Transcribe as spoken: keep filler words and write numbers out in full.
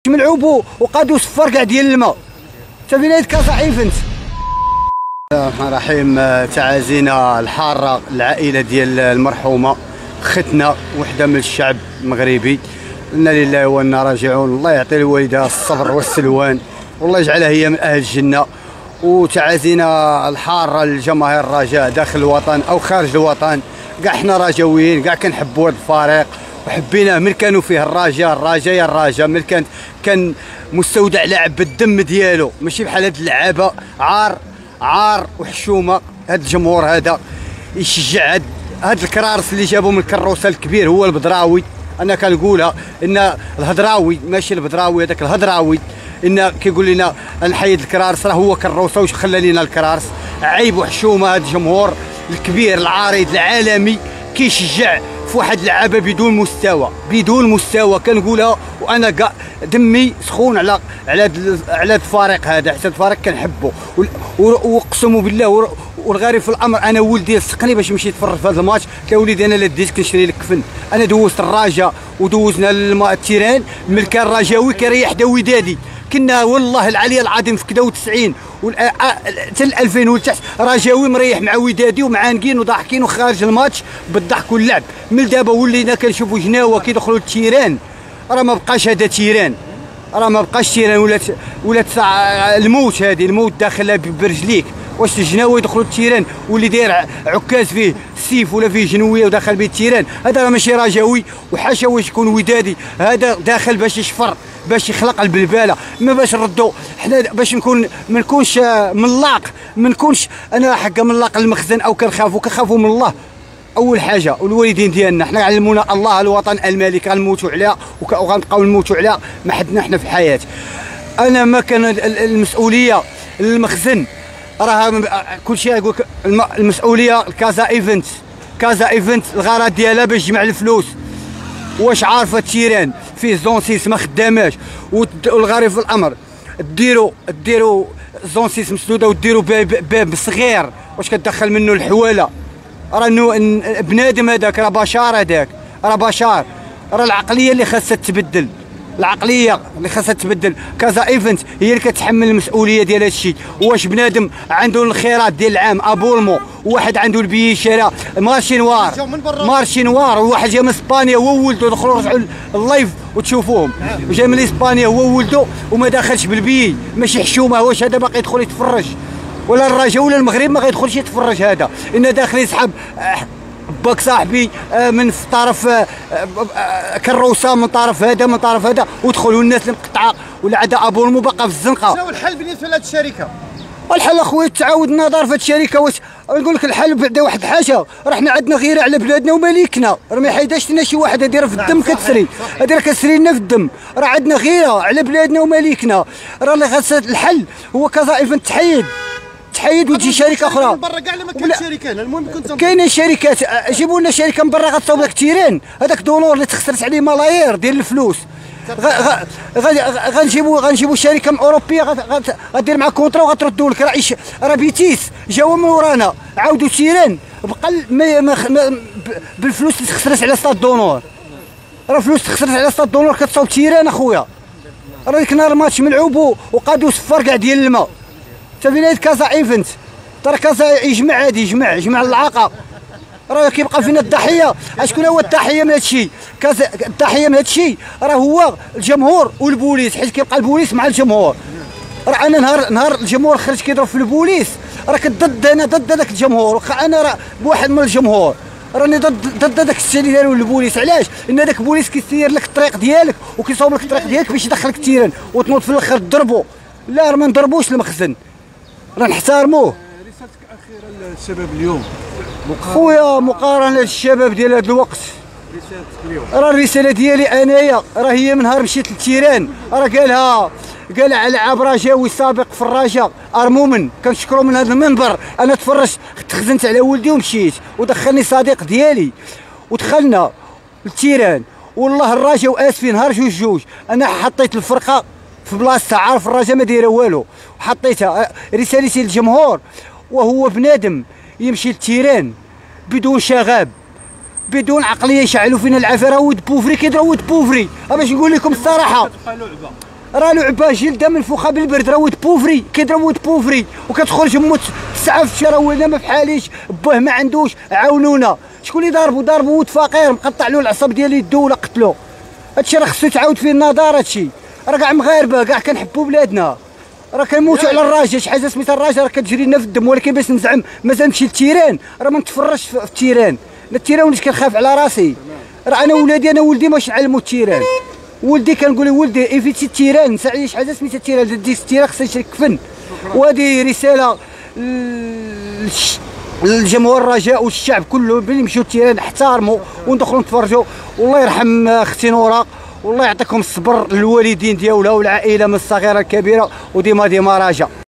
ملعوب وقادوا صفار كاع ديال الماء حتى فين كازا ايفنت. الرحمن الرحيم. تعازينا الحاره العائله ديال المرحومه ختنا وحده من الشعب المغربي، انا لله وانا راجعون. الله يعطي لوالدها الصبر والسلوان والله يجعلها هي من اهل الجنه. وتعازينا الحاره للجماهير الرجاء داخل الوطن او خارج الوطن، كاع حنا رجاويين كاع كنحبوا هذا الفريق وحبيناه من كانوا فيه الرجاء الرجاء يا الرجاء، من كان كان مستودع لاعب بالدم ديالو، ماشي بحال هاد اللعابه عار عار وحشومه. هاد الجمهور هذا يشجع هاد هاد الكرارس اللي جابوا من الكروسه الكبير هو البدراوي. انا كنقولها ان الهضراوي ماشي البدراوي، هذاك الهضراوي ان كيقول لنا نحيد الكرارس راه هو كروسه واش خلى لنا الكرارس. عيب وحشومه هاد الجمهور الكبير العريض العالمي كيشجع في واحد اللعابه بدون مستوى بدون مستوى. كنقولها وانا كاع دمي سخون على على على الفريق هذا، حتى الفريق كنحبه واقسم بالله. والغريب في الامر انا ولدي لصقني باش نمشي نتفرج في هذا الماتش، قال وليدي انا لا ديت كنشري لك كفن. انا دوزت الرجاء ودوزنا التيران من كان رجاوي كيريح دا ودادي، كنا والله العلي العظيم في كدا وتسعين حتى ألفين ولتحت رجاوي مريح مع ودادي ومعانقين وضاحكين وخارج الماتش بالضحك واللعب. من دابا ولينا كنشوفوا جناوه كيدخلوا التيران، راه ما بقاش هذا تيران، راه ما بقاش تيران، ولات ولات الموت. هذه الموت داخلها برجليك. واش الجناوي يدخلوا التيران واللي داير عكاز فيه السيف ولا فيه جنويه وداخل به التيران، هذا راه ماشي رجاوي. وحاشا واش يكون ودادي، هذا داخل باش يشفر باش يخلق البلباله، ما باش نردوا حنا باش نكون ما نكونش ملاق ما نكونش انا حقا ملاق المخزن او كنخافوا كنخافوا من الله اول حاجه والوالدين ديالنا. حنا علمونا الله الوطن الملك غنموتوا عليها وغنبقاو نموتوا عليها ما حدنا حنا في الحياه. انا ما كان المسؤوليه للمخزن راه كل شيء يقول المسؤوليه كازا ايفنت. كازا ايفنت الغرض ديالها باش تجمع الفلوس. واش عارفه التيران فيه زون سيس ما خداماش، والغريب في الامر ديروا ديروا زون سيس مسدوده وديروا باب, باب صغير واش كتدخل منه الحواله. راه بنادم هذاك راه بشار، هذاك راه بشار. راه العقليه اللي خاصها تبدل، العقليه اللي خاصها تبدل. كازا ايفنت هي اللي كتحمل المسؤوليه ديال هذا الشيء. واش بنادم عنده الخيرات ديال العام ابولمو، وواحد عنده البي شرا مارشي نوار مارشي نوار، وواحد جا من اسبانيا هو ولده، دخلوا رجعوا اللايف وتشوفوهم، جا من اسبانيا هو ولده وما داخلش بالبي، ماشي حشومه. واش هذا باقي يدخل يتفرج؟ ولا الرجاء ولا المغرب ما غيدخلش يتفرج هذا، ان داخل يسحب باك صاحبي من في طرف كروسه من طرف هذا من طرف هذا ودخلوا الناس المقطعه ولا عاد ابولمو باقا في الزنقه. شنو الحل بالنسبه لهذه الشركه؟ الحل اخويا تعاود النظر في هذه الشركه. واش نقول لك الحل بعدا واحد الحاجه، راه حنا عندنا غيره على بلادنا ومليكنا، راه ما يحيداش لنا شي واحد هادي راه في الدم كتسري، هادي راه كتسري لنا في الدم. راه عندنا غيره على بلادنا ومليكنا، راه اللي خاص الحل هو كازا ايفنت تحيد تحيد وتجي شركه اخرى. من برا كاع ما كاينش شركه، المهم كنت كاينين شركات. جيبوا لنا شركه من برا غتصاوب لك تيران، هذاك دولار اللي تخسرت عليه ملايير ديال الفلوس. غنجيبوا غنجيبوا شركه اوروبيه غدير مع كونترا وغتردوا لك. راه راه بيتيس جاوا من ورانا عاودوا تيران بقى بالفلوس اللي تخسرت على ستاد دونور. راه فلوس تخسرت على ستاد دونور كتصاوب تيران اخويا. راه ديك النهار الماتش ملعوب وقادوا صفار كاع ديال الماء حتى فين كازا ايفنت. ترى كازا يجمع عادي يجمع يجمع العاقه. راه كيبقى فينا الضحيه. شكون هو الضحيه من هذا الشيء؟ كازا الضحيه من هذا الشيء راه هو الجمهور والبوليس، حيت كيبقى البوليس مع الجمهور. راه انا نهار نهار الجمهور خرج كيضرب في البوليس راه كنت ضد، انا ضد هذاك الجمهور. واخا انا راه بواحد من الجمهور راني ضد ضد هذاك الشيء اللي داروا البوليس. علاش؟ لان هذاك البوليس كيسير لك الطريق ديالك وكيصاوب لك الطريق ديالك باش يدخلك التيران وتنوض في الاخر تضربو. لا راه ما نضربوش المخزن، راه نحترموه. رسالتك الاخيره للشباب اليوم خويا مقارنه للشباب ديال هذا الوقت، رسالتك اليوم راه الرساله ديالي انايا راه هي من نهار مشيت للتيران راه قالها قالها على لعاب رجاوي سابق في الرجاء ارمومن كنشكرو من هذا المنبر. انا تفرجت تخزنت على ولدي ومشيت ودخلني صديق ديالي ودخلنا للتيران. والله الرجاء واسفين نهار جوج جوج انا حطيت الفرقه في بلاصتها، عارف الرجاء ما دايره والو وحطيتها. رسالتي للجمهور وهو بنادم يمشي للتيران بدون شغاب بدون عقليه يشعلوا فينا العافيه. راه ود بوفري كيضرب ود بوفري. باش نقول لكم الصراحه راه لعبه جلده منفوخه بالبرد، راه ولد بوفري كيضرب ولد بوفري وكتخرج امو تسعه في الشارع، ولا ما بحاليش باه ما عندوش، عاونونا. شكون اللي ضاربو؟ ضاربو ولد فقير مقطع له العصب ديال يدو ولا قتلو. هادشي راه خصو يتعاود فيه النظر. هادشي راه كاع مغاربه كاع كنحبوا بلادنا، راه كنموتوا على الراجا. شي حاجه سميتها الراجا راه كتجري لنا في الدم، ولكن باش نزعم مثلا نمشي للتيران راه ما نتفرجش في التيران. لا التيران وليت كنخاف على راسي. راه انا ولادي انا ولدي ماش نعلمو التيران. ولدي كنقول له ولدي ايفيتي التيران، نسى عليه شي حاجه سميتها التيران، ديك التيران خصها يتكفن. وهذه رساله للجمهور الرجاء والشعب كله بلي نمشيو التيران نحترموا وندخلوا نتفرجوا. والله يرحم اختي نوره، والله يعطيكم الصبر للوالدين ديالها والعائله من الصغيره الكبيره، وديما ديما راجا.